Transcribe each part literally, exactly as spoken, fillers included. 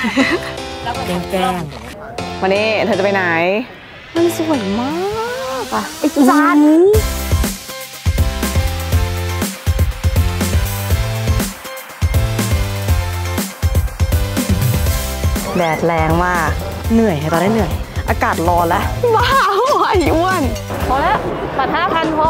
แกล้งแกล้งวันนี้เธอจะไปไหนมันสวยมากอ่ะไอ้จานแดดแรงมากเหนื่อยตอนนี้เหนื่อยอากาศร้อนแล้วว้าวไอ้อ้วนพอแล้วบัตรห้าพันพอ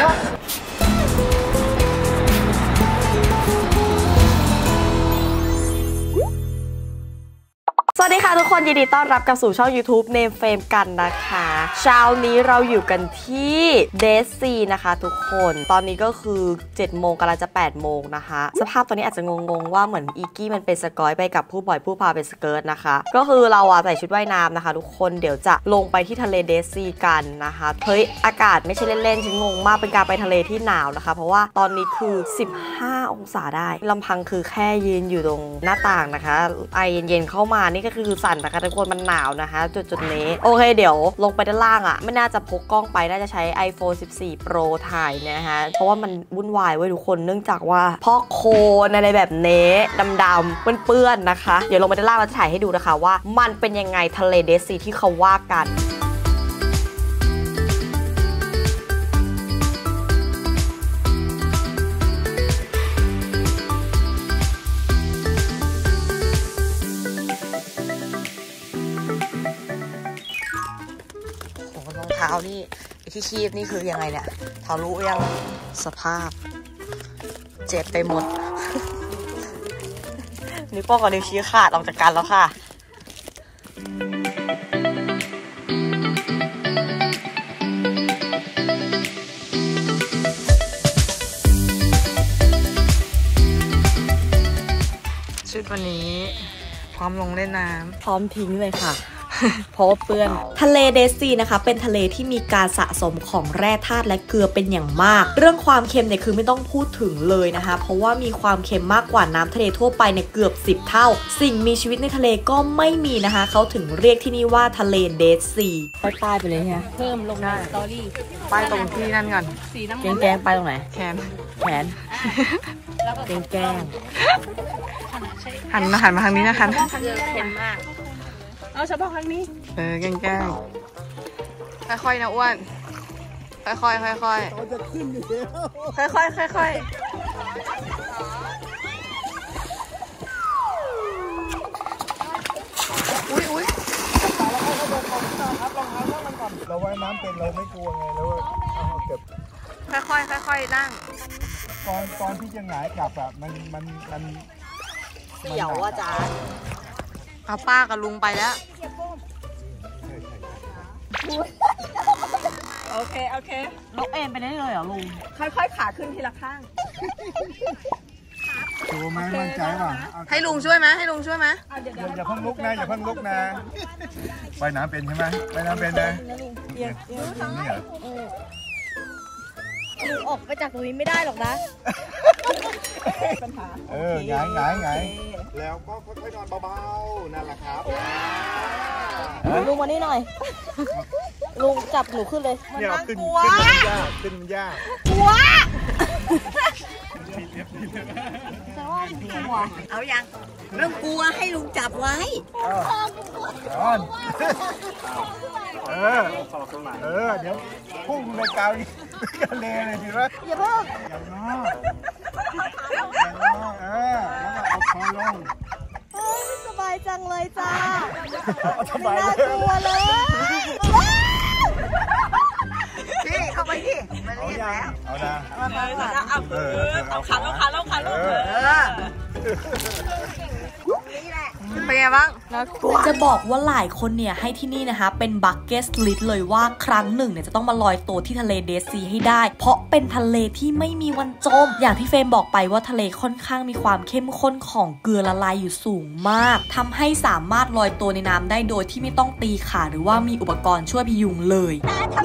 สวัสดีค่ะทุกคนยินดีต้อนรับกับสู่ช่อง YouTube Name Fame กันนะคะเช้านี้เราอยู่กันที่เดซี่นะคะทุกคนตอนนี้ก็คือเจ็ดโมงกำลังจะแปดโมงนะคะสภาพตอนนี้อาจจะงงๆว่าเหมือนอีกี้มันเป็นสกอยไปกับผู้บ่อยผู้พาเป็นสเกิร์ตนะคะก็คือเราอะใส่ชุดว่ายน้ำนะคะทุกคนเดี๋ยวจะลงไปที่ทะเลเดซี่กันนะคะเฮ้ยอากาศไม่ใช่เล่นๆฉันงงมากเป็นการไปทะเลที่หนาวนะคะเพราะว่าตอนนี้คือสิบห้าองศาได้ลำพังคือแค่ยืนอยู่ตรงหน้าต่างนะคะไอเย็นๆเข้ามานี่ก็คือสั่นนะคะทุกคนมันหนาวนะคะจุดจุดนี้โอเคเดี๋ยวลงไปด้านล่างอ่ะไม่น่าจะพกกล้องไปน่าจะใช้ ไอโฟนสิบสี่ โปร ถ่ายนะคะเพราะว่ามันวุ่นวายเว้ยทุกคนเนื่องจากว่าพอกโคลนอะไรแบบเน้ดำๆเปื้อนๆนะคะเดี๋ยวลงไปด้านล่างเราจะถ่ายให้ดูนะคะว่ามันเป็นยังไงทะเลเดซี่ที่เขาว่ากันเท้านี่ที่คีบนี่คือยังไงเนี่ยทะลุยังสภาพเจ็บไปหมดนิ้วโป้งกับนิ้วชี้ขาดออกจากกันแล้วค่ะชุดวันนี้พร้อมลงเล่นน้ำพร้อมทิ้งเลยค่ะเพราะเปื้อนทะเลเดซี่นะคะเป็นทะเลที่มีการสะสมของแร่ธาตุและเกลือเป็นอย่างมากเรื่องความเค็มเนี่ยคือไม่ต้องพูดถึงเลยนะคะเพราะว่ามีความเค็มมากกว่าน้ำทะเลทั่วไปเนี่ยเกือบสิบเท่าสิ่งมีชีวิตในทะเลก็ไม่มีนะคะเขาถึงเรียกที่นี่ว่าทะเลเดซี่ป้ายป้ายไปเลยไงเพิ่มลงในสตอรี่ป้ายตรงที่นั่นก่อนสีน้ำเงินแกงไปตรงไหนแขนแขนแกงแกงหันมาหันมาทางนี้นะคะเค็มมากเอาเฉพาะครั้งนี้เออแกล้งแกล้งค่อยๆนะอ้วนค่อยๆค่อยๆค่อยๆจะขึ้นอยู่แล้วค่อยๆค่อยๆอุ้ยอุ้ยเราว่ายน้ำเป็นเราไม่กลัวไงแล้วเอาเก็บค่อยๆค่อยๆนั่งตอนตอนที่จะหงายกลับอะมันมันมันเสียวอ่ะจ๊ะเอาป้ากับลุงไปแล้วโอเคโอเคลกเอ็นไปได้เลยเหรอลุงค่อยๆขาขึ้นทีละข้างดูไหมมั่นใจป่ะให้ลุงช่วยไหมให้ลุงช่วยไหมอย่าเพิ่งลุกนะอย่าเพิ่งลุกนะว่ายน้ำเป็นใช่ไหมว่ายน้ำเป็นนะนี่เหรอลุงออกไปจากตรงนี้ไม่ได้หรอกนะเออหงายหงายหงายแล้วก็ค่อยๆนอนเบาๆนั่นแหละครับลุงมานี่หน่อยลุงจับหนูขึ้นเลยเนี่ยขึ้นขึ้นมันยากขึ้นมันยากกลัวจะว่ากลัวเอายังเรื่องกลัวให้ลุงจับไว้เออเออเดี๋ยวพุ่งในกาวนี่กระเลเลยทีว่าอย่าเพิ่งอย่างน้อยอย่างน้อยเออแล้วเอาคอลงโอ้ยสบายจังเลยจ้าสบายเลยกลัวเลยพี่เข้าไปพี่มาเรียนแล้วเอานะเอามาเอาเออเอาขาเอาขาเอาขาเอาเออเป็นไงบ้างจะบอกว่าหลายคนเนี่ยให้ที่นี่นะคะเป็นบักเก็ตลิสต์เลยว่าครั้งหนึ่งเนี่ยจะต้องมาลอยตัวที่ทะเลเดซี่ให้ได้เพราะเป็นทะเลที่ไม่มีวันจมอย่างที่เฟรมบอกไปว่าทะเลค่อนข้างมีความเข้มข้นของเกลือละลายอยู่สูงมากทำให้สามารถลอยตัวในน้ำได้โดยที่ไม่ต้องตีขาหรือว่ามีอุปกรณ์ช่วยพยุงเลย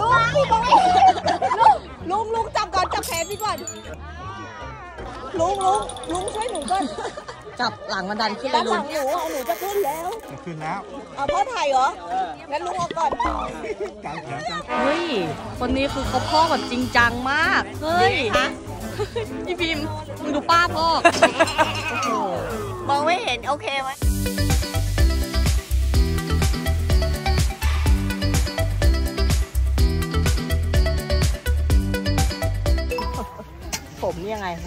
ลุงลุงลุงจับก่อนจับแขนพี่ก่อนลุงลุงลุงช่วยหนูก่อนจับหลังมันดันขึ้นเลยลุงหนูหนูจะขึ้นแล้วขึ้นแล้วเอาพ่อถ่ายเหรองั้นลุงเอาก่อนเฮ้ยคนนี้คือเขาพ่อแบบจริงจังมากเฮ้ยพี่พิมมึงดูป้าพ่อมองไม่เห็นโอเคไหม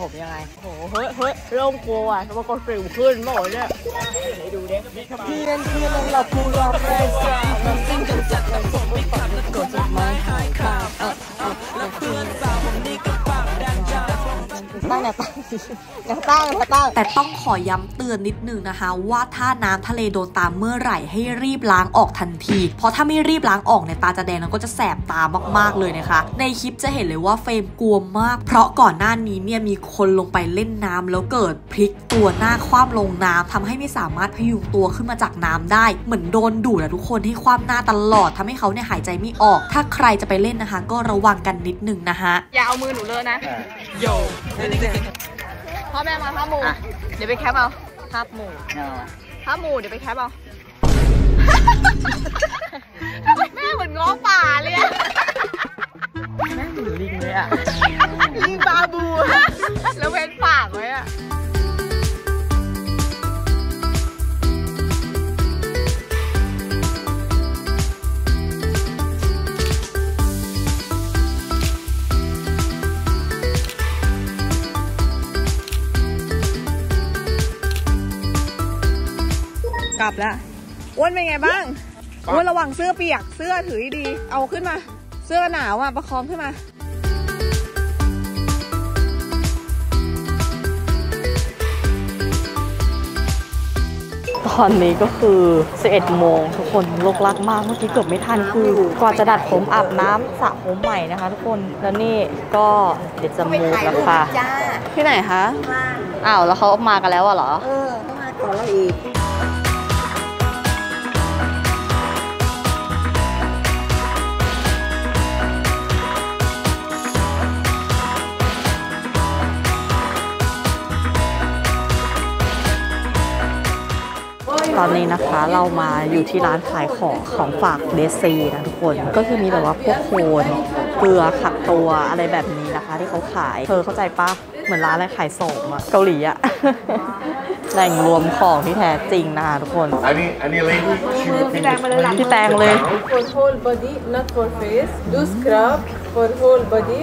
ผมยังไงโอ้โหเฮ้ยเฮ้ยเริ่มกลัวอ่ะมันก็สิวขึ้นหมดเนี่ยดูเด็กเพียนเพียนเราพูดเราแปลกน้ำจิ้มจัดๆผมไม่ปัดกดจุดไม้หายขาดเออเออเพื่อนสาวผมนี่กับปากแดงจ้าตั้งแนวตั้งแนวตั้งแนวตั้งแต่ต้องขอย้ำเตือนนิดนึงนะคะว่าถ้าน้ำทะเลโดนตาเมื่อไหร่ให้รีบล้างออกทันทีเพราะถ้าไม่รีบล้างออกเนี่ยตาจะแดงแล้วก็จะแสบตามากๆเลยนะคะในคลิปจะเห็นเลยว่าเฟรมกลัวมากเพราะก่อนหน้านี้เนี่ยมีคนลงไปเล่นน้ำแล้วเกิดพลิกตัวหน้าคว่ำลงน้ำทำให้ไม่สามารถพยุงตัวขึ้นมาจากน้ำได้เหมือนโดนดูดนะทุกคนให้คว่ำหน้าตลอดทำให้เขาเนี่ยหายใจไม่ออกถ้าใครจะไปเล่นนะคะก็ระวังกันนิดนึงนะคะอย่าเอามือหนูเลยนะโยพ่อแม่มาทับหมูเดี๋ยวไปแคปเอาทับหมูทับหมูเดี๋ยวไปแคปเอาแม่เหมือนง้อป่าเลยอะแม่เหมือนลิงเลยอะลิงบาบูแล้วเว้นปากไว้อะกลับแล้วอ้วนเป็นไงบ้างอ้วนระวังเสื้อเปียกเสื้อถือดีเอาขึ้นมาเสื้อหนาวอ่ะประคองขึ้นมาตอนนี้ก็คือสิบเอ็ดโมงทุกคนโลกลักมากเมื่อกี้เกือบไม่ทันคือกว่าจะดัดผมอาบน้ำสระผมใหม่นะคะทุกคนแล้วนี่ก็เดี๋ยวจะมูกแล้วค่ะที่ไหนคะอ้าวแล้วเขามากันแล้วเหรอเออต้องมาก่อนเราอีกตอนนี้นะคะเรามาอยู่ที่ร้านขายของของฝากเดซีนะทุกคนก็คือมีแบบว่าพวกโคนเกลือขัดตัวอะไรแบบนี้นะคะที่เขาขายเธอเข้าใจปะเหมือนร้านอะไรขายโสมอะเกาหลีอะแหล่งรวมของที่แท้จริงนะคะทุกคนอันนี้อันนี้เลยพี่แตงมาเลยพี่แตงเลย for whole body not for face do scrub for whole body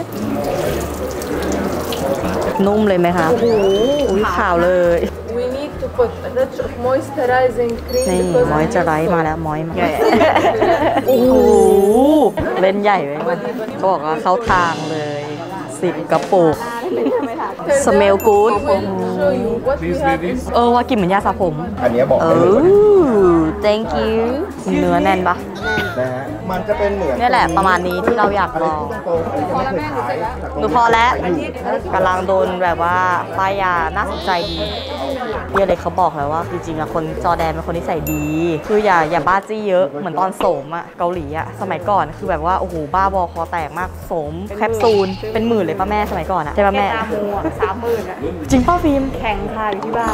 นุ่มเลยไหมคะโอ้โหขาวเลย we need to put a touch of moisturizing cream นี่มอยจะไรมาแล้วมอยมาโอ้โหเล่นใหญ่ไว้มันบอกว่าเข้าทางเลยสิบกระปุก smell good เออว่ากลิ่นเหมือนยาสระผมอันนี้บอกเออ thank you เนื้อแน่นปะนะฮะมันจะเป็นเหมือนนี่แหละประมาณนี้ที่เราอยากลองหนูพอแล้วกำลังโดนแบบว่าป้ายยาน่าสนใจดีเรียกเลยเขาบอกแล้วว่าจริงๆอะคนจอแดนเป็นคนที่ใส่ดีคืออย่าอย่าบ้าจี้เยอะเหมือนตอนโสมอะเกาหลีอะสมัยก่อนคือแบบว่าโอ้โหบ้าบอคอแตกมากโสมแคปซูลเป็นหมื่นเลยป้าแม่สมัยก่อนอะใช่ป้าแม่ตามูอะสามหมื่นอะจริงป้าฟิล์มแข่งค่ะอยู่ที่บ้าน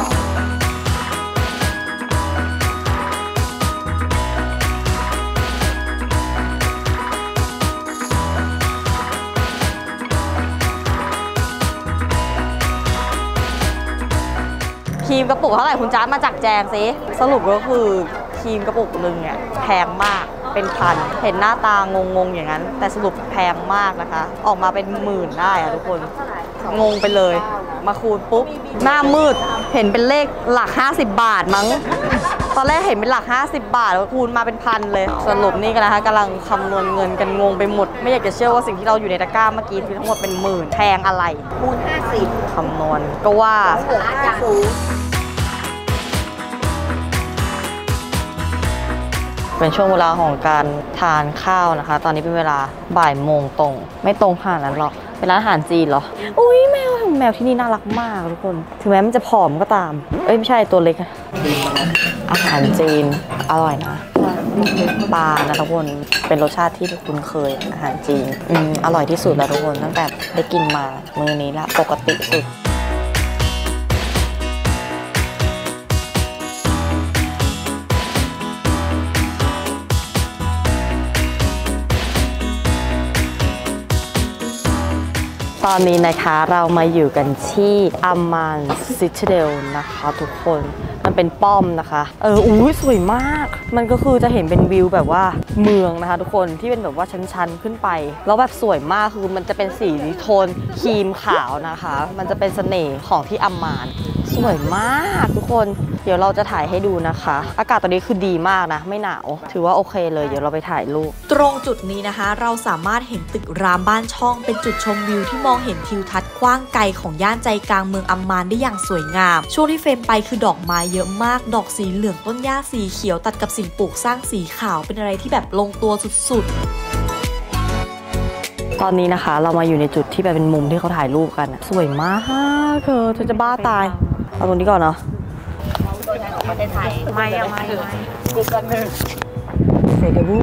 ครีมกระปุกเท่าไหร่คุณจ้ามาจากแจมซิสรุปก็คือครีมกระปุกหนึ่งเนี่ยแพงมากเป็นพันเห็นหน้าตางงๆอย่างนั้นแต่สรุปแพงมากนะคะออกมาเป็นหมื่นได้อะทุกคนงงไปเลยมาคูณปุ๊บหน้ามืดเห็นเป็นเลขหลักห้าสิบบาทมั้งตอนแรกเห็นเป็นหลักห้าสิบบาทแล้วคูณมาเป็นพันเลยสรุปนี่กันนะคะกำลังคำนวณเงินกันงงไปหมดไม่อยากจะเชื่อว่าสิ่งที่เราอยู่ในตะกร้าเมื่อกี้คือทั้งหมดเป็นหมื่นแพงอะไรคูณห้าสิบคำนวณก็ว่าเป็นช่วงเวลาของการทานข้าวนะคะตอนนี้เป็นเวลาบ่ายโมงตรงไม่ตรงขนาดนั้นหรอกเป็นร้านอาหารจีนเหรออุ้ยแมวแมวที่นี่น่ารักมากทุกคนถึงแม้มันจะผอมก็ตามเอ้ยไม่ใช่ตัวเล็กอาหารจีนอร่อยนะปลานะทุกคนเป็นรสชาติที่คุณเคยอาหารจีนอืมอร่อยที่สุดแล้วทุกคนตั้งแต่ได้กินมามื้อนี้ละปกติสุดตอนนี้นะคะเรามาอยู่กันที่อัมมานซิตาเดลนะคะทุกคนมันเป็นป้อมนะคะเอออุ้ยสวยมากมันก็คือจะเห็นเป็นวิวแบบว่าเมืองนะคะทุกคนที่เป็นแบบว่าชั้นๆขึ้นไปแล้วแบบสวยมากคือมันจะเป็นสีโทนครีมขาวนะคะมันจะเป็นเสน่ห์ของที่อัมมานสวยมากทุกคนเดี๋ยวเราจะถ่ายให้ดูนะคะอากาศตอนนี้คือดีมากนะไม่หนาวถือว่าโอเคเลยเดี๋ยวเราไปถ่ายรูปตรงจุดนี้นะคะเราสามารถเห็นตึกรามบ้านช่องเป็นจุดชมวิวที่มองเห็นทิวทัศน์กว้างไกลของย่านใจกลางเมืองอัมมานได้อย่างสวยงามช่วงที่เฟรมไปคือดอกไม้เยอะมากดอกสีเหลืองต้นหญ้าสีเขียวตัดกับสิ่งปลูกสร้างสีขาวเป็นอะไรที่แบบลงตัวสุดๆตอนนี้นะคะเรามาอยู่ในจุดที่แบบเป็นมุมที่เขาถ่ายรูปกันสวยมากเธอเธอจะบ้าตายเอาตรงนี้ก่อนเนาะตัวแทนของประเทศไทยไม่เอาไม่กูกันหนึ่งเสร็จแล้ว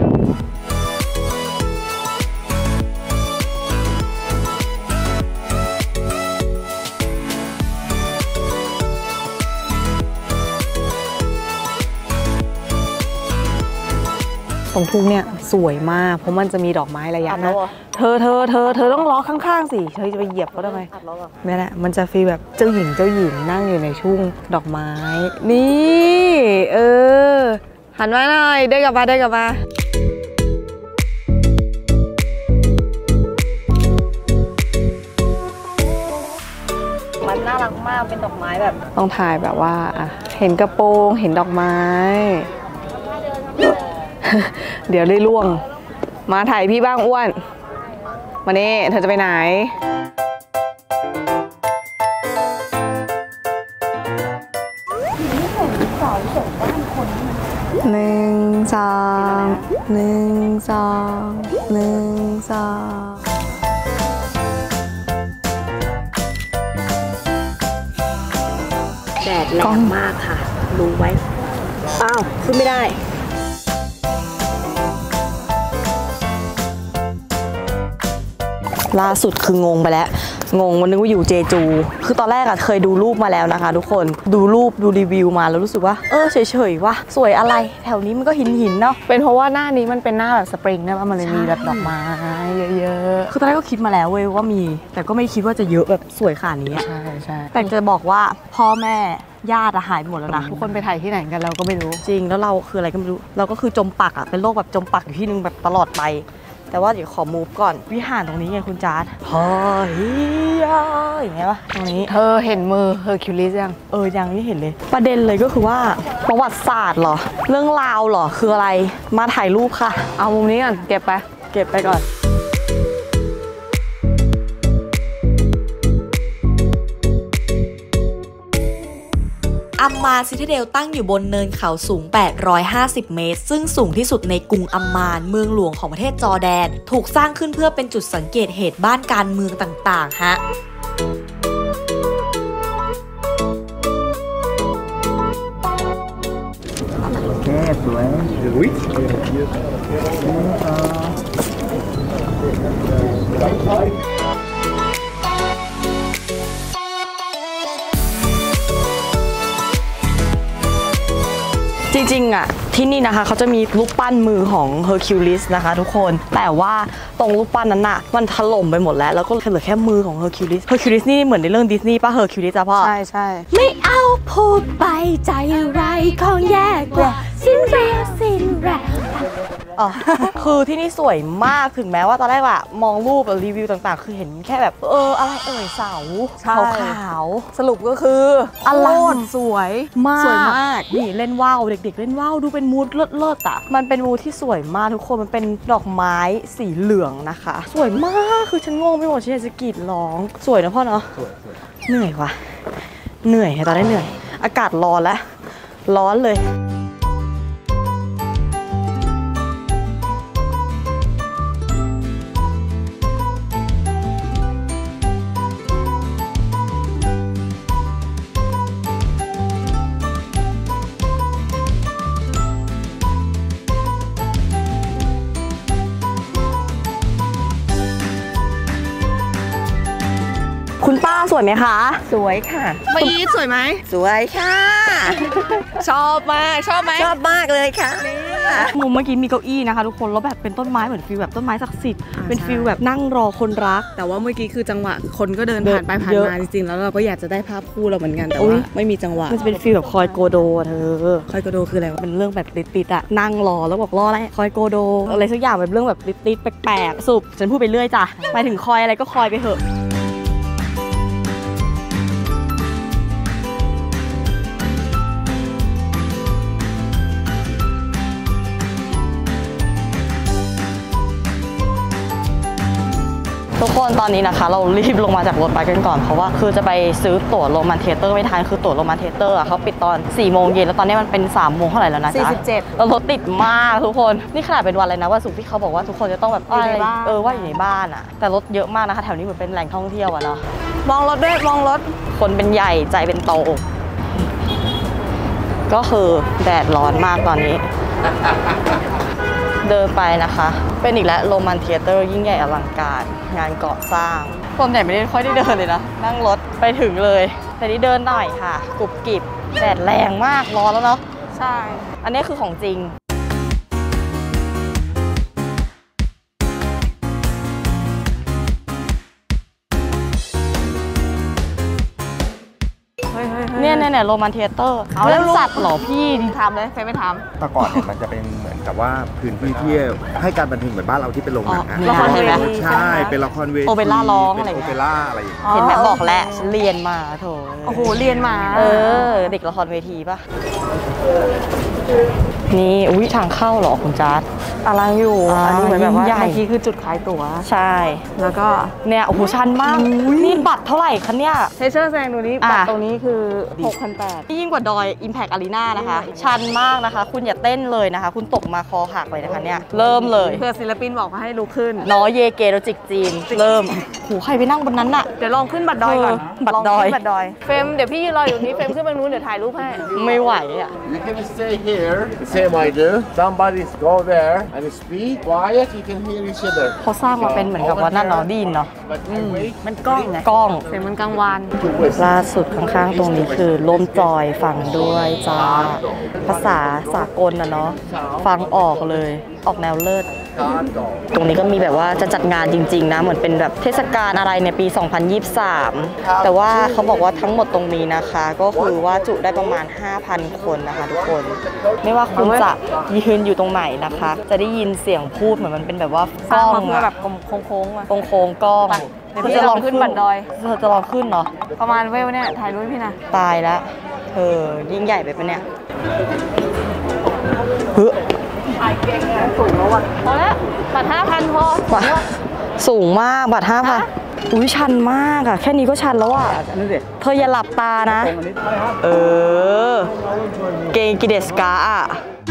ตรงทุ่งเนี่ยสวยมากเพราะมันจะมีดอกไม้ระยะนะเธอเธอเธอเธอต้องล้อข้างๆสิเธอจะไปเหยียบเขาทำไมนี่แหละมันจะฟีลแบบเจ้าหญิงเจ้าหญิงนั่งอยู่ในทุ่งดอกไม้นี่เออหันมาหน่อยเดินกลับมาเดินกลับมามันน่ารักมากเป็นดอกไม้แบบต้องถ่ายแบบว่าเห็นกระโปรงเห็นดอกไม้เดี๋ยวได้ล่วงมาถ่ายพี่บ้างอ้วนมานี่เธอจะไปไหนหนึ่งสองหนึ่งสองหนึ่งสองแดดแรงมากค่ะรู้ไว้อ้าวขึ้นไม่ได้ล่าสุดคืองงไปแล้วงงวันนึกว่าอยู่เจจูคือตอนแรกอะเคยดูรูปมาแล้วนะคะทุกคนดูรูปดูรีวิวมาแล้วรู้สึกว่าเออเฉยๆว่ะสวยอะไรแถวนี้มันก็หินหินเนาะเป็นเพราะว่าหน้านี้มันเป็นหน้าแบบสปริงนะมันเลยมีแบบดอกไม้เยอะๆคือตอนแรกก็คิดมาแล้วเว้ยว่ามีแต่ก็ไม่คิดว่าจะเยอะแบบสวยขนาดนี้ใช่ใช่แต่จะบอกว่าพ่อแม่ญาติหายไปหมดแล้วนะทุกคนไปถ่ายที่ไหนกันเราก็ไม่รู้จริงแล้วเราคืออะไรก็ไม่รู้เราก็คือจมปักอะเป็นโรคแบบจมปักอยู่ที่นึงแบบตลอดไปแต่ว่าเดี๋ยวขอมูฟก่อนวิหารตรงนี้ไงคุณจาร์ดเฮ้ยอย่างเงี้ยป่ะตรงนี้เธอเห็นมือเฮอร์คิวลิสยังเออยังไม่เห็นเลยประเด็นเลยก็คือว่าประวัติศาสตร์เหรอเรื่องราวเหรอคืออะไรมาถ่ายรูปค่ะเอามุมนี้ก่อนเก็บไปเก็บไปก่อนอัมมานซิตาเดลตั้งอยู่บนเนินเขาสูงแปดร้อยห้าสิบเมตรซึ่งสูงที่สุดในกรุงอัมมานเมืองหลวงของประเทศจอร์แดนถูกสร้างขึ้นเพื่อเป็นจุดสังเกตเหตุบ้านการเมืองต่างๆฮะโอเคสวยอุ้ยจริงๆอ่ะที่นี่นะคะเขาจะมีรูปปั้นมือของเฮอร์คิวลิสนะคะทุกคนแต่ว่าตรงรูปปั้นนั้นน่ะมันถล่มไปหมดแล้วแล้วก็เหลือแค่มือของเฮอร์คิวลิสเฮอร์คิวลิสนี่เหมือนในเรื่องดิสนีย์ป่ะเฮอร์คิวลิสจ้ะพ่อใช่ใช่ไม่เอาพูดไปใจไรของแย่กว่าสิ้นเรียสิ้นแรอ๋อคือที่นี่สวยมากถึงแม้ว่าตอนแรกอะมองรูปรีวิวต่างๆคือเห็นแค่แบบเอออะไรเอ่ยเสาขาวๆสรุปก็คืออลังสวยมากสวยมากนี่เล่นว่าวเด็กๆเล่นว่าวดูเป็นมูดเลิศๆอ่ะมันเป็นมูดที่สวยมากทุกคนมันเป็นดอกไม้สีเหลืองนะคะสวยมากคือฉันงงไปหมดฉันอยากจะกรีดร้องสวยนะพ่อเนาะเหนื่อยว่ะเหนื่อยตอนนี้เหนื่อยอากาศร้อนแล้วร้อนเลยคุณป้าสวยไหมคะสวยค่ะปี๊ดสวยไหมสวยค่ะชอบมากชอบไหมชอบมากเลยค่ะมุมเมื่อกี้มีเก้าอี้นะคะทุกคนแล้วแบบเป็นต้นไม้เหมือนฟิลแบบต้นไม้ศักดิ์สิทธิ์เป็นฟิลแบบนั่งรอคนรักแต่ว่าเมื่อกี้คือจังหวะคนก็เดินผ่านไปผ่านมาจริงๆแล้วเราก็อยากจะได้ภาพคู่เราเหมือนกันแต่ว่าไม่มีจังหวะมันจะเป็นฟิลแบบคอยโกโดเธอคอยโกโดคืออะไรเป็นเรื่องแบบติดๆอะนั่งรอแล้วบอกรออะไรคอยโกโดอะไรสักอย่างแบบเรื่องแบบติดๆแปลกๆสุบฉันพูดไปเรื่อยจ้ะหมายถึงคอยอะไรก็คอยไปเถอะทุกคนตอนนี้นะคะเรารีบลงมาจากรถไปกันก่อนเพราะว่าคือจะไปซื้อตั๋วโรมันเทเตอร์ไม่ทันคือตั๋วโรมันเทเตอร์เขาปิดตอนสี่โมงเย็นแล้วตอนนี้มันเป็นสามโมงเท่าไหร่แล้วนะจ๊ะสี่สิบเจ็ดแล้วรถติดมากทุกคนนี่ขนาดเป็นวันอะไรนะวันศุกร์ที่เขาบอกว่าทุกคนจะต้องแบบอะไรเออว่าอยู่ในบ้านอะแต่รถเยอะมากนะคะแถวนี้เหมือนเป็นแหล่งท่องเที่ยวอะเนาะมองรถด้วยมองรถคนเป็นใหญ่ใจเป็นโตก็คือแดดร้อนมากตอนนี้เดินไปนะคะเป็นอีกแล้วโรมันเทเตอร์ยิ่งใหญ่อลังการงานก่อสร้างคนใหญ่ไม่ได้ค่อยได้เดินเลยนะนั่งรถไปถึงเลยแต่นี่เดินหน่อยค่ะกรุบกริบแดดแรงมากร้อนแล้วเนาะใช่อันนี้คือของจริงเนี่ยเนี่ยเนี่ยโรมันเทเตอร์เอาแล้วสัตว์หรอพี่ทำเลยใครไม่ทำแต่ก่อนเนี่ยมันจะเป็นเหมือนกับว่าพื้นที่ที่ให้การบันเทิงเหมือนบ้านเราที่เป็นโรงหนังนะละครเวทีใช่เป็นละครเวทีโอเปร่าร้องอะไรโอเปร่าอะไรอย่างเงี้ยเห็นไหมบอกแล้วฉันเรียนมาโถโอ้โหเรียนมาเออเด็กละครเวทีป่ะนี่อุ้ยทางเข้าหรอคุณจัดอะไรอยู่อันนี้เหมือนแบบว่าเมื่อกี้คือจุดขายตั๋วใช่แล้วก็เนี่ยโอ้โหชันมากนี่บัตรเท่าไหร่คะเนี่ยเทเชอร์แซงดูนี้บัตรตรงนี้คือ หกพันแปดร้อยยิ่งกว่าดอย Impact Arena นะคะชันมากนะคะคุณอย่าเต้นเลยนะคะคุณตกมาคอหักเลยนะคะเนี่ยเริ่มเลยเพื่อศิลปินบอกมาให้ลุกขึ้นน้อเยเกโรจิกจีนเริ่มโหใครไปนั่งบนนั้นน่ะเดี๋ยวลองขึ้นบัตรดอยก่อนบัตรดอยบัตรดอยเฟรมเดี๋ยวพี่ยืนรออยู่นี้เฟรมขึ้นไปนู้นเดี๋ยวถ่ายรูปให้ไม่ไหวอ่ะ You can stay here the same I do somebody go there and speak quiet you can hear each other เขาสร้างมาเป็นเหมือนกับว่านั่นเนาะดีนเนาะมันกล้องไงกล้องเสียงมันกลางวานล่าสุดข้างๆตรงนี้คือลมจอยฟังด้วยจ้าภาษาสากลนะเนาะฟังออกเลยออกแนวเลิศตรงนี้ก็มีแบบว่าจะจัดงานจริงๆนะเหมือนเป็นแบบเทศกาลอะไรในปีสองพันยี่สิบสามแต่ว่าเขาบอกว่าทั้งหมดตรงนี้นะคะก็คือว่าจุได้ประมาณ ห้าพัน คนนะคะทุกคนไม่ว่าคุณจะยืนอยู่ตรงไหนนะคะจะได้ยินเสียงพูดเหมือนมันเป็นแบบว่ากล้องแบบโค้งๆอ่ะโค้งๆกล้องเดี๋ยวพี่จะลองขึ้นบันดอยเธอจะลองขึ้นเนาะประมาณเวลเนี่ยถ่ายรูปพี่นะตายแล้วเธอยิ่งใหญ่ไปปะเนี่ยเฮ้ยสูงแล้วว่ะพอแล้วบัตรห้าพันพอสูงมากบัตรห้าพันอุ้ยชันมากอะแค่นี้ก็ชันแล้วอะเธออย่าหลับตานะเออเกงกิเดสกาอะ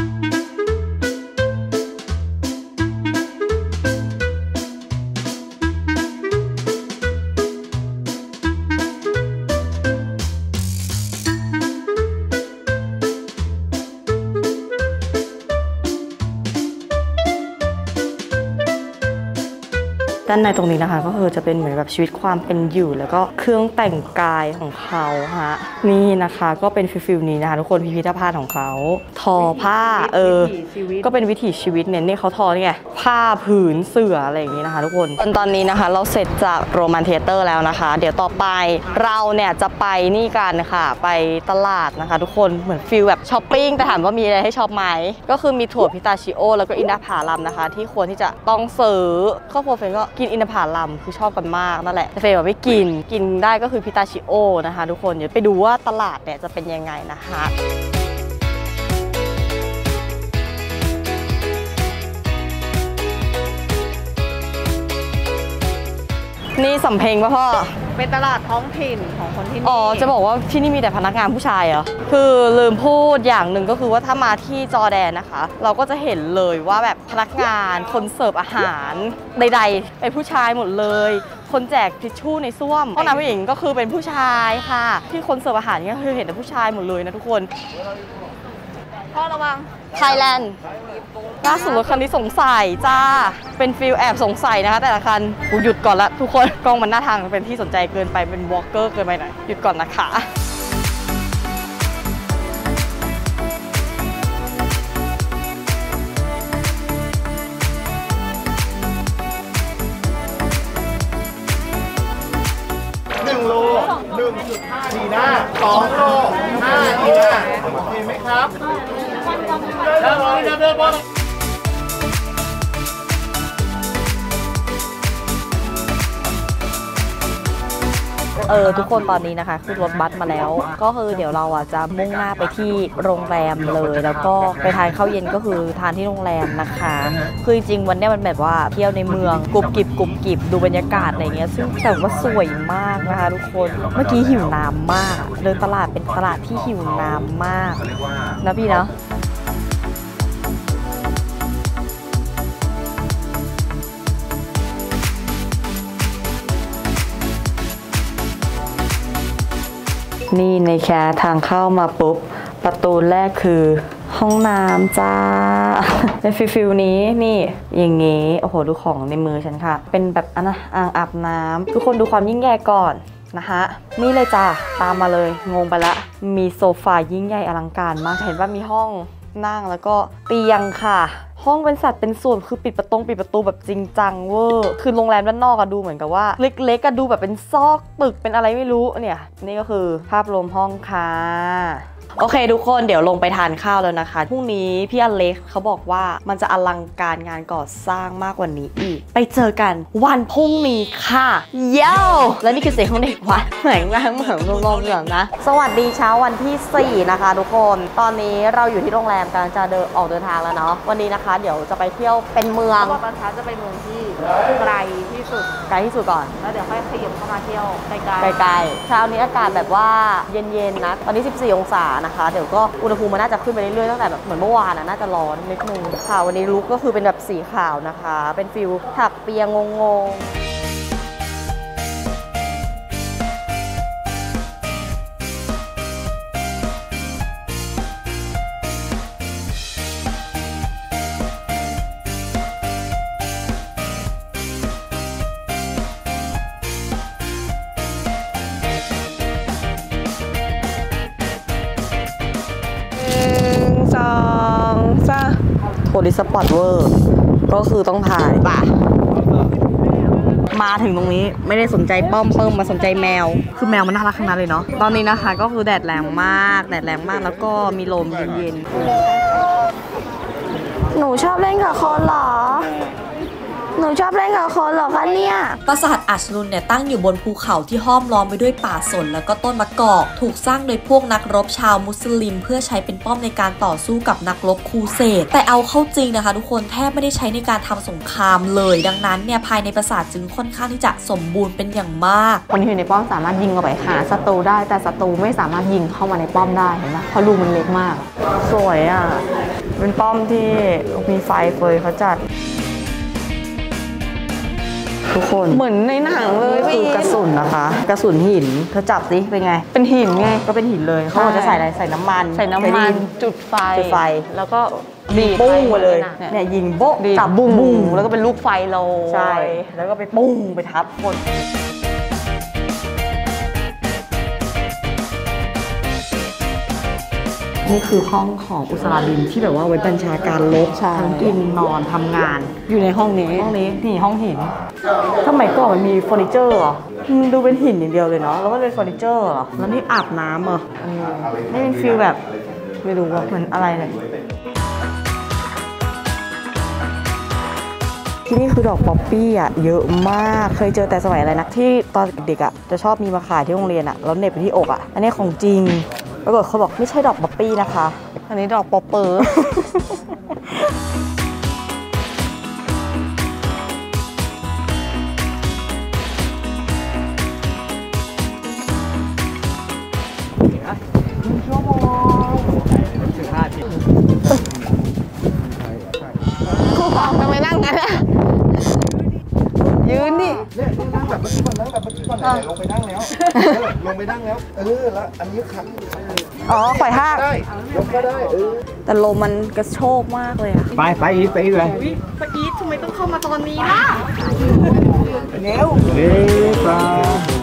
ด้านในตรงนี้นะคะก็คือจะเป็นเหมือนแบบชีวิตความเป็นอยู่แล้วก็เครื่องแต่งกายของเขาฮะนี่นะคะก็เป็นฟิลนี้นะคะทุกคนพิพิธภัณฑ์ของเขาทอผ้าเออก็เป็นวิถีชีวิตเนี่ยนี่เขาทอนี่ไงผ้าผืนเสื่ออะไรอย่างนี้นะคะทุกคนตอนนี้นะคะเราเสร็จจากโรมันเทเตอร์แล้วนะคะเดี๋ยวต่อไปเราเนี่ยจะไปนี่กันค่ะไปตลาดนะคะทุกคนเหมือนฟิลแบบช้อปปิ้งแต่ถามว่ามีอะไรให้ช็อปไหมก็คือมีถั่วพิตาชิโอแล้วก็อินทผลัมนะคะที่ควรที่จะต้องซื้อครอบครัวเฟนก็กินอินทผลัมคือชอบกันมากนั่นแหละแต่เฟย์แบบไม่กินกินได้ก็คือพิตาชิโอนะคะทุกคนเดี๋ยวไปดูว่าตลาดเนี่ยจะเป็นยังไงนะคะนี่สำเพ็งป่ะพ่อเป็นตลาดท้องถิ่นของคนที่นี่อ๋อจะบอกว่าที่นี่มีแต่พนักงานผู้ชายเหรอคือลืมพูดอย่างหนึ่งก็คือว่าถ้ามาที่จอร์แดนนะคะเราก็จะเห็นเลยว่าแบบพนักงานคนเสิร์ฟอาหารใดๆเป็นผู้ชายหมดเลยคนแจกทิชชู่ในส้วมห้องน้ำผู้หญิงก็คือเป็นผู้ชายค่ะที่คนเสิร์ฟอาหารก็คือเห็นแต่ผู้ชายหมดเลยนะทุกคนพ่อระวังไทยแลนด์ล่าสุดรถคันนี้สงสัยจ้าเป็นฟิลแอบสงสัยนะคะแต่ละคันกูหยุดก่อนละทุกคนกล้องมันหน้าทางเป็นที่สนใจเกินไปเป็นวอล์กเกอร์เกินไปหน่อยหยุดก่อนนะคะหนึ่งโลหนึ่งจุดห้าทีหน้าสองโลห้าทีหน้าโอเคไหมครับแล้วเราจะเดินบอลเออทุกคนตอนนี้นะคะขึ้นรถบัสมาแล้วก็คือเดี๋ยวเราอ่ะจะมุ่งหน้าไปที่โรงแรมเลยแล้วก็ไปทานข้าวเย็นก็คือทานที่โรงแรมนะคะคือจริงๆวันนี้มันแบบว่าเที่ยวในเมืองกรุบกริบกรุบกริบดูบรรยากาศอะไรเงี้ยซึ่งแต่ว่าสวยมากนะคะทุกคนเมื่อกี้หิวน้ำมากเดินตลาดเป็นตลาดที่หิวน้ำมากนะพี่เนาะนี่ในแค่ทางเข้ามาปุ๊บประตูแรกคือห้องน้ำจ้าในฟิลฟิลนี้นี่อย่างงี้โอ้โหดูของในมือฉันค่ะเป็นแบบอันนะอ่างอาบน้ำทุกคนดูความยิ่งใหญ่ก่อนนะคะนี่เลยจ้าตามมาเลยงงไปละมีโซฟายิ่งใหญ่อลังการมากเห็นว่ามีห้องนั่งแล้วก็เตียงค่ะห้องเป็นสัดเป็นส่วนคือปิดประตูปิดประตูแบบจริงจังเวอร์คือโรงแรมด้านนอกอะดูเหมือนกับว่าเล็กๆอะดูแบบเป็นซอกตึกเป็นอะไรไม่รู้เนี่ยนี่ก็คือภาพรวมห้องค่ะโอเคทุกคนเดี๋ยวลงไปทานข้าวแล้วนะคะพรุ่งนี้พี่อเล็กเขาบอกว่ามันจะอลังการงานก่อสร้างมากกว่านี้อีกไปเจอกันวันพรุ่งนี้ค่ะเย้และนี่คือเสียงของเด็กวัดเหมือนแม่เหมือนงงๆอย่างนะสวัสดีเช้าวันที่สี่นะคะทุกคนตอนนี้เราอยู่ที่โรงแรมกำลังจะเดินออกเดินทางแล้วเนาะวันนี้นะคะเดี๋ยวจะไปเที่ยวเป็นเมืองตอนเช้าจะไปเมืองที่ไกลที่สุดไกลที่สุดก่อนแล้วเดี๋ยวค่อยขยับเข้ามาเที่ยวไกลๆไกลๆเช้านี้อากาศแบบว่าเย็นๆนะตอนนี้สิบสี่องศานะคะเดี๋ยวก็อุณหภูมิมันน่าจะขึ้นไปเรื่อยๆตั้งแต่แบบเหมือนเมื่อวานน่าจะร้อนนิดนึงค่ะวันนี้ลุคก็คือเป็นแบบสีขาวนะคะเป็นฟิลถักเปียงงงโพลิสปอร์ตเวอร์ก็คือต้องถ่ายป่ะมาถึงตรงนี้ไม่ได้สนใจป้อมเปิ้มมาสนใจแมวคือแมวมันน่ารักขนาดเลยเนาะตอนนี้นะคะก็คือแดดแรงมากแดดแรงมากแล้วก็มีลมเย็นๆหนูชอบเล่นกับคนเหรอหนูชอบเล่นกับคนเหรอคะเนี่ยปราสาทอัชรุนเนี่ยตั้งอยู่บนภูเขาที่ห้อมล้อมไปด้วยป่าสนแล้วก็ต้นมะกอกถูกสร้างโดยพวกนักรบชาวมุสลิมเพื่อใช้เป็นป้อมในการต่อสู้กับนักรบครูเสดแต่เอาเข้าจริงนะคะทุกคนแทบไม่ได้ใช้ในการทำสงครามเลยดังนั้นเนี่ยภายในปราสาทจึงค่อนข้างที่จะสมบูรณ์เป็นอย่างมากคนที่อยู่ในป้อมสามารถยิงออกไปหาศัตรูได้แต่ศัตรูไม่สามารถยิงเข้ามาในป้อมได้เห็นไหมเพราะรูมันเล็กมากสวยอ่ะเป็นป้อมที่มีไฟเฟยเขาจัดทุกคนเหมือนในหนังเลยคือกระสุนนะคะกระสุนหินเธอจับสิเป็นไงเป็นหินไงก็เป็นหินเลยเขาจะใส่อะไรใส่น้ำมันใส่น้ำมันจุดไฟจุดไฟแล้วก็บีบปุ้งไปเลยเนี่ยยิงโบ๊ะจับบุ้งบุ้งแล้วก็เป็นลูกไฟโรยใช่แล้วก็ไปปุ้งไปทับคนนี่คือห้องของอุสราบินที่แบบว่าไว้บัญชาการลบทั้งกินนอนทำงานอยู่ในห้องนี้ห้องนี้นี่ห้องหินสมัยก่อนมันมีเฟอร์นิเจอร์เหรอมันดูเป็นหินอย่างเดียวเลยเนาะแล้วมันเป็นเฟอร์นิเจอร์เหรอแล้วนี่อาบน้ำเหรอนี่เป็นฟิลแบบไม่รู้ว่าเหมือนอะไรเลยที่นี่คือดอกป๊อปปี้อ่ะเยอะมากเคยเจอแต่สมัยอะไรนะที่ตอนเด็กอ่ะจะชอบมีมาขายที่โรงเรียนอ่ะแล้วเหน็บไปที่อกอ่ะอันนี้ของจริงปรากฏเขาบอกไม่ใช่ดอกป๊อปปี้นะคะอันนี้ดอกป๊อปเปอร์ชั่วโมงสิบห้าทีคู่พองทำไมนั่งกันอะยืนดิเนี่ยนั่งแบบเมื่อกี้ก่อนนั่งแบบเมื่อกี้ก่อนไหนลงไปนั่งแล้วลงไปนั่งแล้วเออแล้วอันนี้ขัดอ๋อปล่อยห้างได้ยกก็ได้เออแต่ลมมันกระโชกมากเลยอะไปไปอีกไปอีกเลยสกีทำไมต้องเข้ามาตอนนี้ล่ะเร็วเร็วปลา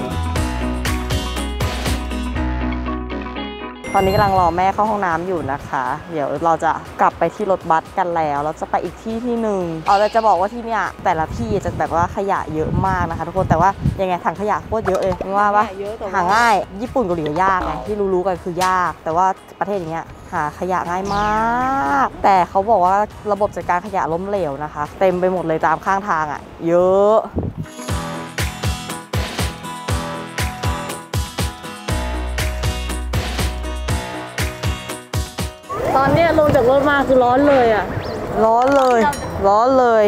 ตอนนี้กำลังรอแม่เข้าห้องน้ำอยู่นะคะ เดี๋ยวเราจะกลับไปที่รถบัสกันแล้วเราจะไปอีกที่ที่หนึ่งเอาแต่จะบอกว่าที่เนี่ยแต่ละที่จะแบบว่าขยะเยอะมากนะคะทุกคนแต่ว่ายังไงถังขยะโคตรเยอะเลยไม่ว่าปะหาง่ายญี่ปุ่นเกาหลียากไงที่รู้ๆกันคือยากแต่ว่าประเทศอย่างเงี้ยหาขยะง่ายมาก แต่เขาบอกว่าระบบจัดการขยะล้มเหลวนะคะเต็มไปหมดเลยตามข้างทางอ่ะเยอะตอนเนี้ยลงจากรถมาคือร้อนเลยอ่ะร้อนเลยร้อนเลย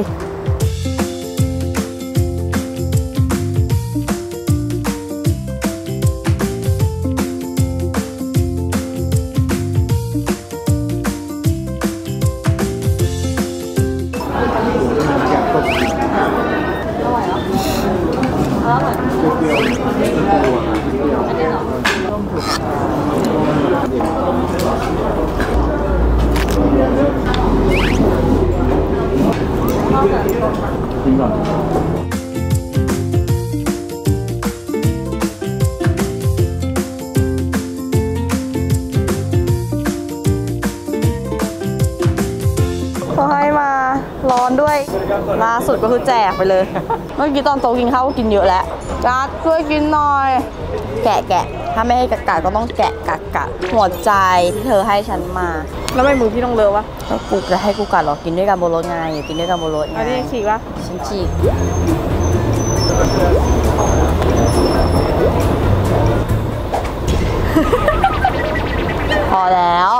เขาให้มาร้อนด้วยล่าสุดก็คือแจกไปเลย เมื่อกี้ตอนโต๊ะกินข้าวก็กินเยอะแล้วจัดช่วยกินหน่อย แกะแกะถ้าไม่ให้กัดกัดก็ต้องแกะกัดกัดหัวใจที่เธอให้ฉันมาแล้วไม่มือพี่ต้องเลอะวะแล้วกูจะให้กูกัดหรอกินด้วยกันบนรถไงอย่ากินด้วยกันบนรถไงอันนี้ฉีกวะฉันฉีกพอแล้ว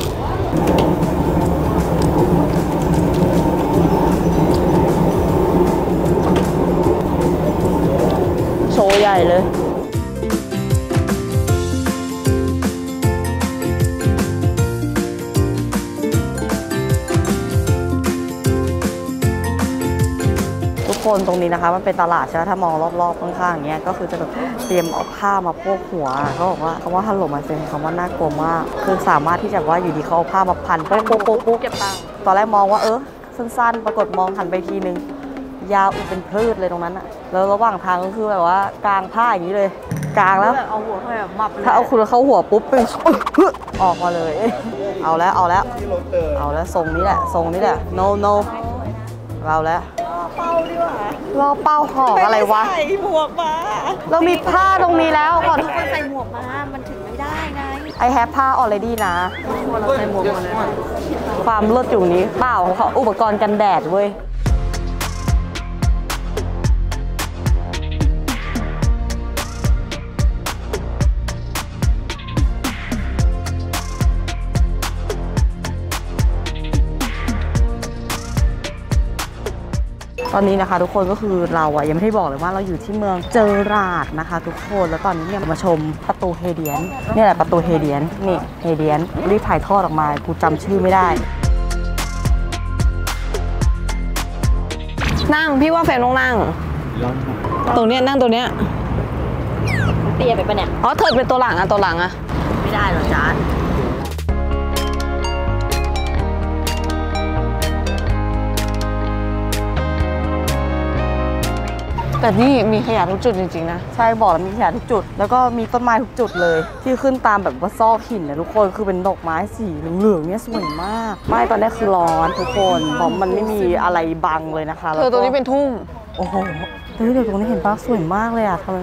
โชว์ใหญ่เลยทุกคนตรงนี้นะคะมันเป็นตลาดใช่ไหมถ้ามองรอบๆข้างๆอย่างเงี้ยก็คือจะแบบเตรียมเอาผ้ามาโพกหัวก็บอกว่าคำว่าฮัลโหลมันเป็นคำว่าน่ากลัวมากคือสามารถที่จะว่าอยู่ดีเขาเอาผ้ามาพันโป๊กโป๊กโป๊กโป๊กเก็บตังค์ตอนแรกมองว่าเออสั้นๆปรากฏมองหันไปทีนึงยาวอีกเป็นพืชเลยตรงนั้นอะแล้วระหว่างทางก็คือแบบว่ากางผ้าอย่างนี้เลยกางแล้วเอาหัวเข้าแบบมับเลยถ้าเอาคุณเข้าหัวปุ๊บเป็นออกมาเลย เอาแล้วเอาแล้วเอาแล้วทรงนี้แหละทรงนี้แหละ no no เราแล้วเป้าดีกว่ารอเป้าหอกอะไรวะใส่หมวกมาเรามีผ้าตรงนี้แล้วก่อนทุกคนใส่หมวกมามันถึงไม่ได้ไงไอแฮปผ้า already นะเราใส่หมวกมาเลยความเลิศอยู่นี้เปล่าของเขาอุปกรณ์กันแดดเว้ยตอนนี้นะคะทุกคนก็คือเราอะยังไม่ได้บอกเลยว่าเราอยู่ที่เมืองเจอราดนะคะทุกคนแล้วตอนนี้เนี่ยมาชมประตูเฮเดียนนี่แหละประตูเฮเดียนนี่เฮเดียนรีบถ่ายทอดออกมากูจำชื่อไม่ได้นั่งพี่ว่าแฟนต้องนั่งตรงเนี้ยนั่งตัวเนี้ยเตียไปปะเนี่ยอ๋อเธอเป็นตัวหลังอะตัวหลังอะไม่ได้หรอจ๊ะแต่นี่มีขยะทุกจุดจริงๆนะใช่บอกแล้วมีขยะทุกจุดแล้วก็มีต้นไม้ทุกจุดเลยที่ขึ้นตามแบบว่าซอกหินนะทุกคนคือเป็นดอกไม้สีเหลืองๆเนี่ยสวยมากไม่ตอนนี้คือร้อนทุกคนเพราะมันไม่มีอะไรบังเลยนะคะเธอตรงนี้เป็นทุ่งโอ้โหเฮ้ยเดี๋ยวตรงนี้เห็นปะสวยมากเลยอ่ะทำไม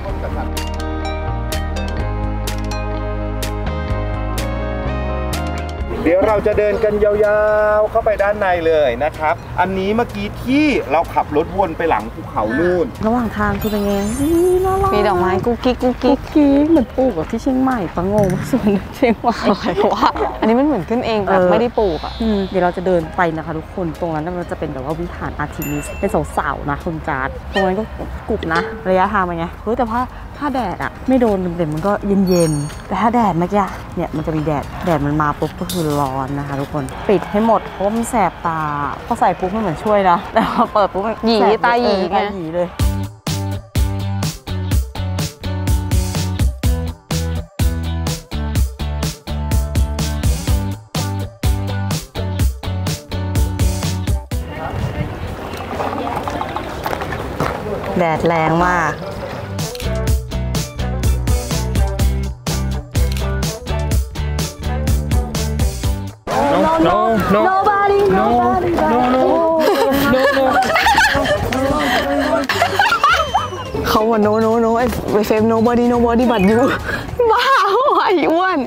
เดี๋ยวเราจะเดินกันยาวๆเข้าไปด้านในเลยนะครับอันนี้เมื่อกี้ที่เราขับรถวนไปหลังภูเขานู่นระหว่างทางคือเป็นไงมีดอกไม้กุ๊กกิ๊กกุ๊กกิ๊กกิ๊กเหมือนปลูกแบบที่เชียงใหม่ปะงงสวนเชียงใหม่ว่าอันนี้มันเหมือนขึ้นเองแบบไม่ได้ปลูกอ่ะเดี๋ยวเราจะเดินไปนะคะทุกคนตรงนั้นมันจะเป็นแบบว่าวิหารอาร์ทิมิสเป็นเสาๆนะคุณจาร์ดตรงนั้นก็กรุบนะระยะทางเป็นไงเฮ้ยแต่ว่าถ้าแดดอะไม่โดนเต็มๆมันก็เย็นๆแต่ถ้าแดดเมื่อกี้เนี่ยมันจะมีแดดแดดมันมาปุ๊บก็คือร้อนนะคะทุกคนปิดให้หมดเพราะมันแสบตาพอใส่ปุ๊บมันเหมือนช่วยนะแต่พอเปิดปุ๊บมันหยีตาหยีไงหยีเลยแดดแรงมากno no no nobody nobody no no no no เขาว่า no no no ไอ้เฟม nobody nobody but you บ้าไอ้อ้วน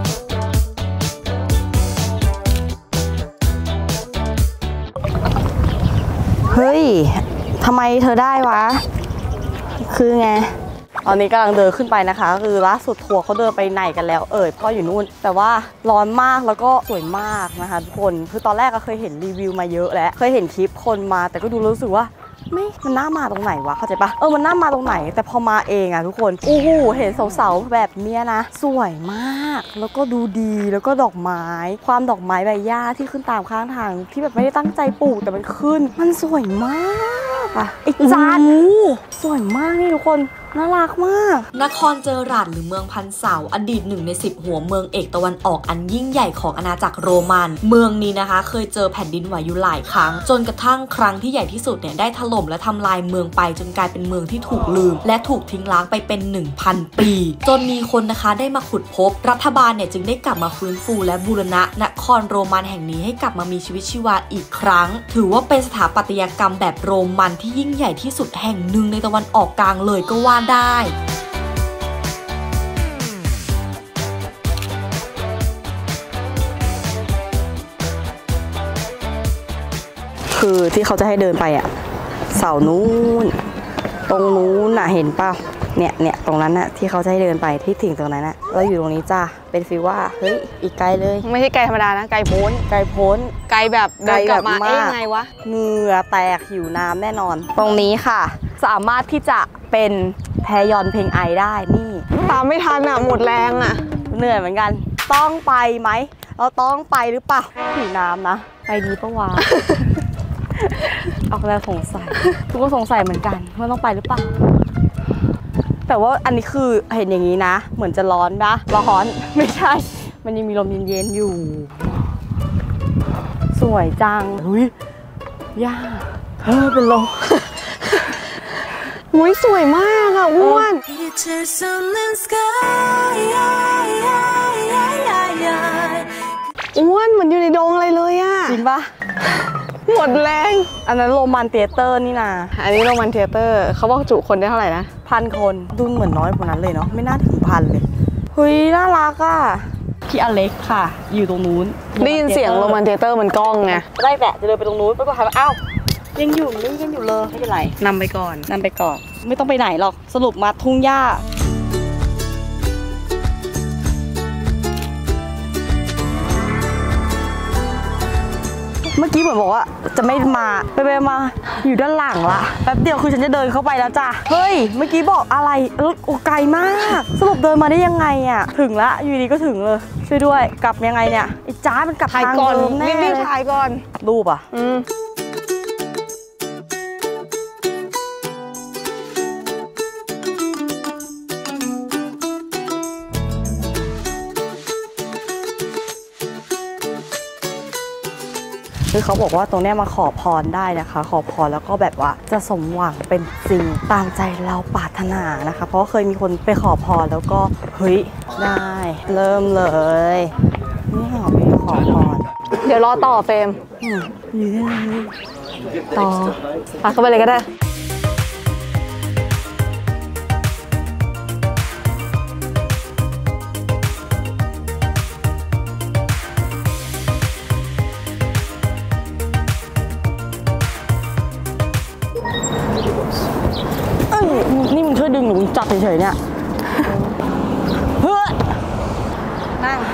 เฮ้ยทำไมเธอได้วะคือไงตอนนี้กำลังเดินขึ้นไปนะคะคือล่าสุดทัวร์เขาเดินไปไหนกันแล้วเอ่ยพ่ออยู่นู่นแต่ว่าร้อนมากแล้วก็สวยมากนะคะทุกคนคือตอนแรกก็เคยเห็นรีวิวมาเยอะแล้วเคยเห็นคลิปคนมาแต่ก็ดูรู้สึกว่าไม่มันน่ามาตรงไหนวะเข้าใจปะเออมันน่ามาตรงไหนแต่พอมาเองอะทุกคนโอ้โหเห็นสาวๆแบบเนี้ยนะสวยมากแล้วก็ดูดีแล้วก็ดอกไม้ความดอกไม้ใบหญ้าที่ขึ้นตามข้างทางที่แบบไม่ได้ตั้งใจปลูกแต่มันขึ้นมันสวยมากอะไอ้จานสวยมากนี่ทุกคนน่ารักมากนครเจอราร์ดหรือเมืองพันเสาอดีตหนึ่งในสิบหัวเมืองเอกตะวันออกอันยิ่งใหญ่ของอาณาจักรโรมันเมืองนี้นะคะเคยเจอแผ่นดินไหวอยู่หลายครั้งจนกระทั่งครั้งที่ใหญ่ที่สุดเนี่ยได้ถล่มและทำลายเมืองไปจนกลายเป็นเมืองที่ถูกลืมและถูกทิ้งร้างไปเป็น หนึ่งพัน ปีจนมีคนนะคะได้มาขุดพบรัฐบาลเนี่ยจึงได้กลับมาฟื้นฟูและบูรณะนครโรมันแห่งนี้ให้กลับมามีชีวิตชีวาอีกครั้งถือว่าเป็นสถาปัตยกรรมแบบโรมันที่ยิ่งใหญ่ที่สุดแห่งหนึ่งในตะวันออกกลางเลยก็ว่าได้คือที่เขาจะให้เดินไปอ่ะเสานู้นตรงนู้นน่ะเห็นเปล่าเนี่ยเนี่ยตรงนั้นน่ะที่เขาจะให้เดินไปที่ถึงตรงนั้นน่ะเราอยู่ตรงนี้จ้าเป็นฟีลว่าเฮ้ยอีกไกลเลยไม่ใช่ไกลธรรมดานะไกลโพ้นไกลโพ้นไกลแบบเดินกลับมาเอ๊ะยังไงวะเหงื่อแตกหิวน้ำแน่นอนตรงนี้ค่ะสามารถที่จะเป็นแพยอนเพลงไอได้นี่ตามไม่ทันอ่ะหมดแรงอ่ะเหนื่อยเหมือนกันต้องไปไหมเราต้องไปหรือเปล่าหิวน้ำนะไปดีปะวะ เอาแล้วสงสัยทุกคนสงสัยเหมือนกันว่าต้องไปหรือเปล่าแต่ว่าอันนี้คือเห็นอย่างนี้นะเหมือนจะร้อนนะร้อนไม่ใช่มันยังมีลมเย็นๆอยู่สวยจังอุ้ยย่าเฮ้ยเป็นลมอุ้ยสวยมากอ่ะอ้วนอ้วนเหมือนอยู่ในดงอะไรเลยอ่ะจริงปะหมดแรงอันนั้นโรมันเทเตอร์นี่นะอันนี้โรมันเทเตอร์เขาบอกจุคนได้เท่าไหร่นะพันคนดูเหมือนน้อยกว่านั้นเลยเนาะไม่น่าถึงพันเลยเฮ้ยน่ารักอ่ะพี่อเล็กค่ะอยู่ตรงนู้นได้ยินเสียงโรมันเทเตอร์มันก้องไงได้แหละจะเดินไปตรงนู้นไปก็หาอ้าวยังอยู่นี่ยังอยู่เลยไม่เป็นไรนำไปก่อนนำไปก่อนไม่ต้องไปไหนหรอกสรุปมาทุ่งหญ้าเมื่อกี้เหมือนบอกว่าจะไม่มาไปไปมาอยู่ด้านหลังละแป๊บเดียวคือฉันจะเดินเข้าไปแล้วจ้ะเฮ้ยเมื่อกี้บอกอะไรรถไกลมากสรุปเดินมาได้ยังไงอ่ะถึงละอยู่ดีก็ถึงเลยช่วยด้วยกลับยังไงเนี่ยไอ้จ้ามันกลับทางเดิมแน่เลยถ่ายก่อนรูปอ่ะอืมคือเขาบอกว่าตรงนี้มาขอพรได้นะคะขอพรแล้วก็แบบว่าจะสมหวังเป็นจริงตามใจเราปรารถนานะคะเพราะเคยมีคนไปขอพรแล้วก็เฮ้ยได้เริ่มเลยนี่เหรอไปขอพรเดี๋ยวรอต่อเฟรมต่อปาเข้าไปเลยก็ได้นี่มึงช่วยดึงหนูจับเฉยๆเนี่ยเฮ้ยนั่ง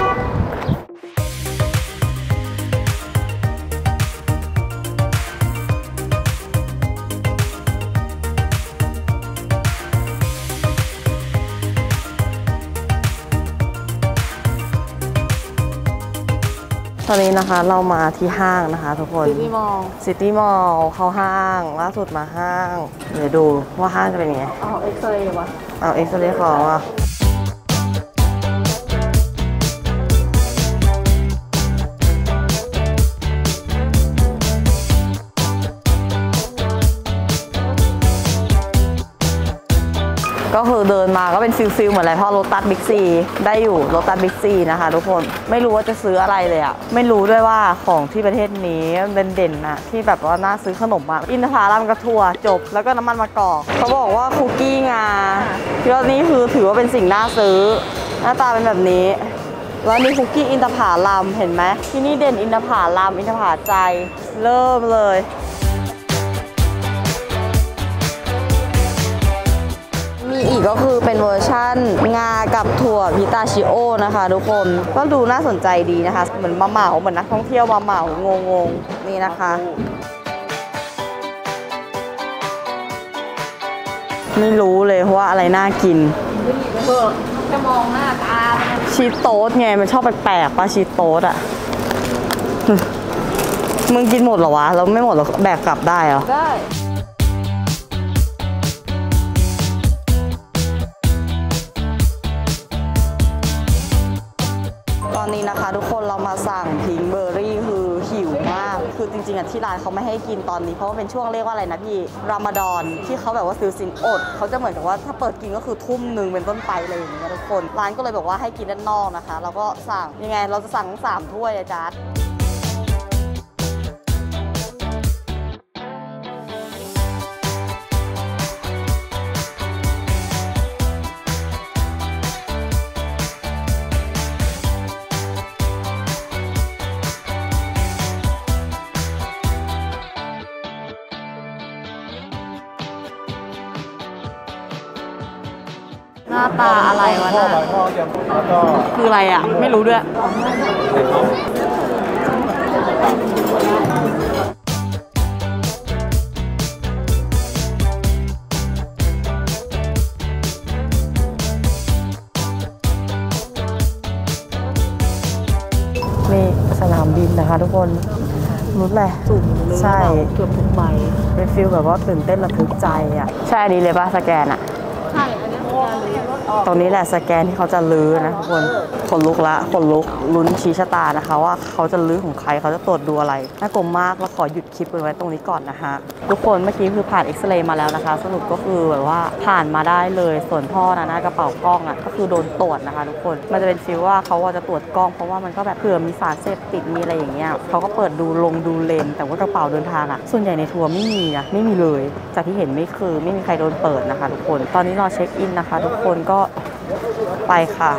ตอนนี้นะคะเรามาที่ห้างนะคะทุกคนซิตี้มอลล์ซิตี้มอลล์เข้าห้างล่าสุดมาห้างเดี๋ยวดูว่าห้างจะเป็นยังไงเอาเอ็กซเรย์วะเอาเอ็กซเรย์ขอวะก็คือเดินมาก็เป็นฟิลฟิลเหมือนอะไรเพราะโลตัสบิ๊กซีได้อยู่โลตัสบิ๊กซีนะคะทุกคนไม่รู้ว่าจะซื้ออะไรเลยอะไม่รู้ด้วยว่าของที่ประเทศนี้เด่นๆนะที่แบบว่าน่าซื้อขนมมากอินทผลัมกระถั่วจบแล้วก็น้ำมันมะกอกเขาบอกว่าคุกกี้งาที่ว่านี้คือถือว่าเป็นสิ่งน่าซื้อหน้าตาเป็นแบบนี้แล้วนี่คุกกี้อินทผลัมเห็นไหมที่นี่เด่นอินทผลัมอินทผาใจเริ่มเลยมีอีกก็คือเป็นเวอร์ชั่นงากับถั่วพิตาชิโอนะคะทุกคนก็ดูน่าสนใจดีนะคะเหมือนมาเหมาเหมือนนักท่องเที่ยวมาเหมางงๆนี่นะคะไม่รู้เลยว่าอะไรน่ากินจะมองหน้าตาชีสโต๊ดไงมันชอบแปลกๆป่ะชีสโต๊ดอ่ะมึงกินหมดเหรอวะเราไม่หมดหรอแบกกลับได้เหรอได้ตอนนี้นะคะทุกคนเรามาสั่งพิงค์เบอร์รี่คือหิวมากคือจริงๆอ่ะที่ร้านเขาไม่ให้กินตอนนี้เพราะว่าเป็นช่วงเรียกว่าอะไรนะพี่รอมฎอนที่เขาแบบว่าซื้อสินอดเขาจะเหมือนกับว่าถ้าเปิดกินก็คือทุ่มหนึ่งเป็นต้นไปเลยอย่างเงี้ยทุกคนร้านก็เลยบอกว่าให้กินด้านนอกนะคะเราก็สั่งยังไงเราจะสั่งสามถ้วยอาจารย์หน้าตาอะไรวะน่ะคืออะไรอ่ะไม่รู้ด้วยนี่สนามบินนะคะทุกคนรู้แหละใช่เกือบทุกใบเป็นฟิลแบบว่าตื่นเต้นระทึกใจอ่ะใช่ดีเลยป่ะสแกนอ่ะใช่อันนี้ตรงนี้แหละสแกนที่เขาจะลื้อนะทุกคนขนลุกละขนลุกลุ้นชี้ชะตานะคะว่าเขาจะลื้อของใครเขาจะตรวจดูอะไรน่ากลัวมากแล้วขอหยุดคลิปไว้ตรงนี้ก่อนนะคะทุกคนเมื่อกี้คือผ่านเอ็กซเรย์มาแล้วนะคะสรุปก็คือแบบว่าผ่านมาได้เลยส่วนพ่อนะนะกระเป๋ากล้องอ่ะก็คือโดนตรวจนะคะทุกคนมันจะเป็นฟีลว่าเขาจะตรวจกล้องเพราะว่ามันก็แบบเผื่อมีสารเสพติดมีอะไรอย่างเงี้ยเขาก็เปิดดูลงดูเลนแต่ว่ากระเป๋าเดินทางอ่ะส่วนใหญ่ในทัวร์ไม่มีนะไม่มีเลยจากที่เห็นไม่คือไม่มีใครโดนเปิดนะคะทุกคนตอนนี้รอเช็คอินนะคะทุกคนก็ไปค่ะ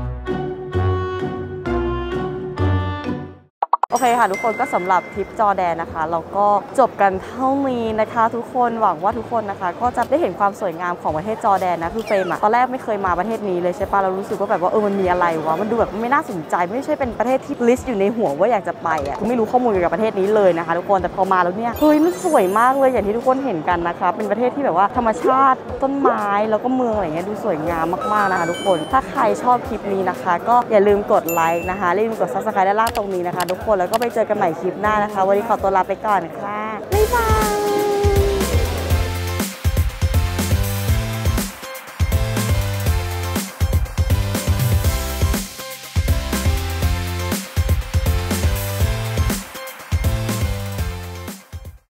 โอเคค่ะทุกคนก็สำหรับทริปจอร์แดนนะคะเราก็จบกันเท่านี้นะคะทุกคนหวังว่าทุกคนนะคะก็จะได้เห็นความสวยงามของประเทศจอร์แดนนะคือเฟรมอะตอนแรกไม่เคยมาประเทศนี้เลยใช่ปะเรารู้สึกว่าแบบว่าเออมันมีอะไรวะมันดูแบบไม่น่าสนใจไม่ใช่เป็นประเทศที่ลิสต์อยู่ในหัวว่าอยากจะไปอะไม่รู้ข้อมูลเกี่ยวกับประเทศนี้เลยนะคะทุกคนแต่พอมาแล้วเนี่ยเฮ้ยมันสวยมากเลยอย่างที่ทุกคนเห็นกันนะคะเป็นประเทศที่แบบว่าธรรมชาติต้นไม้แล้วก็เมืองอะไรเงี้ยดูสวยงามมากๆนะคะทุกคนถ้าใครชอบคลิปนี้นะคะก็อย่าลืมกดไลค์นะคะอย่าลืมกด ซับสไครบ์ ด้านล่างตรงนี้นะคะทุกคนแล้วก็ไปเจอกันใหม่คลิปหน้านะคะวันนี้ขอตัวลาไปก่อนค่ะบ๊ายบาย